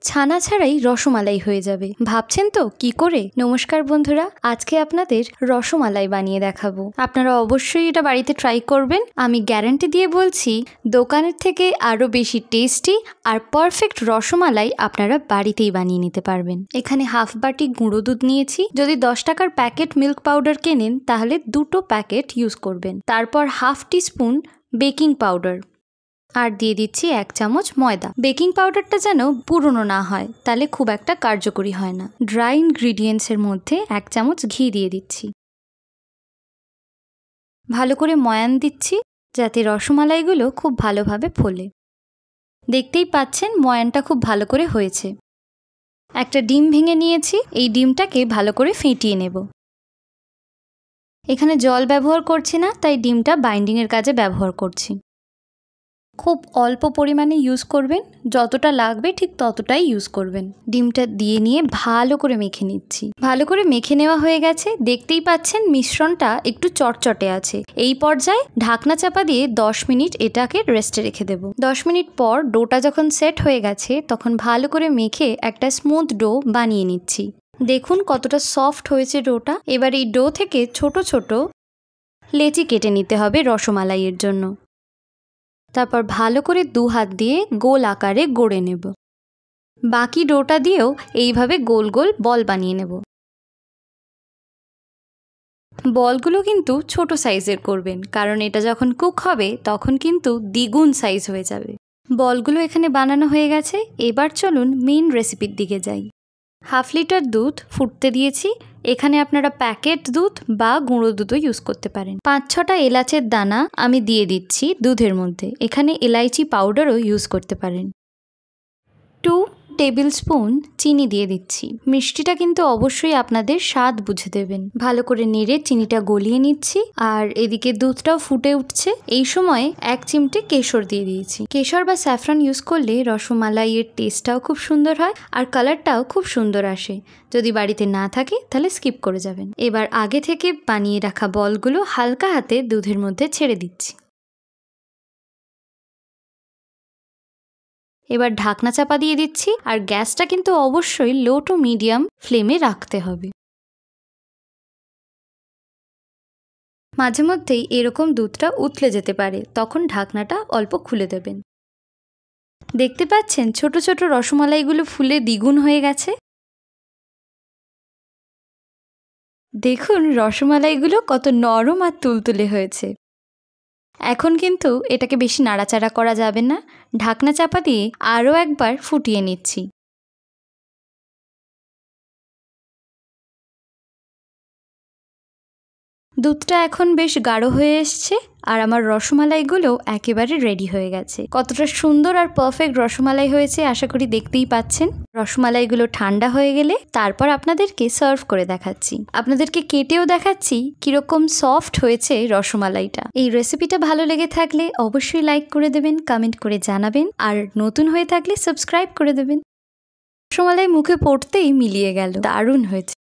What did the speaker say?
ছানা ছাড়াই রসমালাই হয়ে যাবে। ভাবছেন তো কি করে? নমস্কার বন্ধুরা, আজকে আপনাদের রসমালাই বানিয়ে দেখাবো। আপনারা অবশ্যই এটা বাড়িতে ট্রাই করবেন। আমি গ্যারান্টি দিয়ে বলছি, দোকানের থেকে আরও বেশি টেস্টি আর পারফেক্ট রসমালাই আপনারা বাড়িতেই বানিয়ে নিতে পারবেন। এখানে হাফ বাটি গুঁড়ো দুধ নিয়েছি। যদি 10 টাকার প্যাকেট মিল্ক পাউডার কেনেন তাহলে 2টো প্যাকেট ইউজ করবেন। তারপর হাফ টিস্পুন বেকিং পাউডার আর দিয়ে দিচ্ছি 1 চামচ ময়দা। বেকিং পাউডারটা যেন পুরনো না হয়, তাহলে খুব একটা কার্যকরী হয় না। ড্রাই ইনগ্রিডিয়েন্টসের মধ্যে 1 চামচ ঘি দিয়ে দিচ্ছি। ভালো করে ময়ান দিচ্ছি যাতে রসমালাইগুলো খুব ভালোভাবে ফোলে। দেখতেই পাচ্ছেন ময়ানটা খুব ভালো করে হয়েছে। একটা ডিম ভেঙে নিয়েছি, এই ডিমটাকে ভালো করে ফেটিয়ে নেব। এখানে জল ব্যবহার করছি না, তাই ডিমটা বাইন্ডিংয়ের কাজে ব্যবহার করছি। খুব অল্প পরিমাণে ইউজ করবেন, যতটা লাগবে ঠিক ততটাই ইউজ করবেন। ডিমটা দিয়ে নিয়ে ভালো করে মেখে নিচ্ছি। ভালো করে মেখে নেওয়া হয়ে গেছে। দেখতেই পাচ্ছেন মিশ্রণটা একটু চটচটে আছে। এই পর্যায়ে ঢাকনা চাপা দিয়ে 10 মিনিট এটাকে রেস্টে রেখে দেব। 10 মিনিট পর ডোটা যখন সেট হয়ে গেছে তখন ভালো করে মেখে একটা স্মুথ ডো বানিয়ে নিচ্ছি। দেখুন কতটা সফট হয়েছে ডোটা। এবার এই ডো থেকে ছোট ছোট লেচি কেটে নিতে হবে রসমালাইয়ের জন্য। তারপর ভালো করে 2 হাত দিয়ে গোল আকারে গড়ে নেব। বাকি ডোটা দিয়েও এইভাবে গোল গোল বল বানিয়ে নেব। বলগুলো কিন্তু ছোট সাইজের করবেন, কারণ এটা যখন কুক হবে তখন কিন্তু দ্বিগুণ সাইজ হয়ে যাবে। বলগুলো এখানে বানানো হয়ে গেছে। এবার চলুন মেইন রেসিপির দিকে যাই। হাফ লিটার দুধ ফুটতে দিয়েছি। এখানে আপনারা প্যাকেট দুধ বা গুঁড়ো দুধও ইউজ করতে পারেন। 5-6টা এলাচের দানা আমি দিয়ে দিচ্ছি দুধের মধ্যে। এখানে এলাইচি পাউডারও ইউজ করতে পারেন। 2 টেবিল স্পুন চিনি দিয়ে দিচ্ছি। মিষ্টিটা কিন্তু অবশ্যই আপনাদের স্বাদ বুঝে দেবেন। ভালো করে নেড়ে চিনিটা গলিয়ে নিচ্ছি। আর এদিকে দুধটাও ফুটে উঠছে। এই সময় 1 চিমটে কেশর দিয়ে দিয়েছি। কেশর বা স্যাফরন ইউজ করলে রসমালাইয়ের টেস্টটাও খুব সুন্দর হয় আর কালারটাও খুব সুন্দর আসে। যদি বাড়িতে না থাকে তাহলে স্কিপ করে যাবেন। এবার আগে থেকে বানিয়ে রাখা বলগুলো হালকা হাতে দুধের মধ্যে ছেড়ে দিচ্ছি। এবার ঢাকনা চাপা দিয়ে দিচ্ছি। আর গ্যাসটা কিন্তু অবশ্যই লো টু মিডিয়াম ফ্লেমে রাখতে হবে। মাঝে মধ্যেই এরকম দুধটা উতলে যেতে পারে, তখন ঢাকনাটা অল্প খুলে দেবেন। দেখতে পাচ্ছেন ছোট ছোট রসমালাইগুলো ফুলে দ্বিগুণ হয়ে গেছে। দেখুন রসমালাইগুলো কত নরম আর তুলতুলে হয়েছে। এখন কিন্তু এটাকে বেশি নাড়াচাড়া করা যাবে না। ঢাকনা চাপা দিয়ে আরও একবার ফুটিয়ে নিচ্ছি। দুধটা এখন বেশ গাঢ় হয়ে এসছে আর আমার রসমালাইগুলো একেবারে রেডি হয়ে গেছে। কতটা সুন্দর আর পারফেক্ট রসমালাই হয়েছে আশা করি দেখতেই পাচ্ছেন। রসমালাইগুলো ঠান্ডা হয়ে গেলে তারপর আপনাদেরকে সার্ভ করে দেখাচ্ছি। আপনাদেরকে কেটেও দেখাচ্ছি কিরকম সফট হয়েছে রসমালাইটা। এই রেসিপিটা ভালো লেগে থাকলে অবশ্যই লাইক করে দেবেন, কমেন্ট করে জানাবেন আর নতুন হয়ে থাকলে সাবস্ক্রাইব করে দেবেন। রসমালাই মুখে পড়তেই মিলিয়ে গেল, দারুণ হয়েছে।